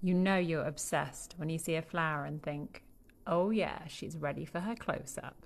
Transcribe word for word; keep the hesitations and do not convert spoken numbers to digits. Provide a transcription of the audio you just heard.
You know you're obsessed when you see a flower and think, oh yeah, she's ready for her close up.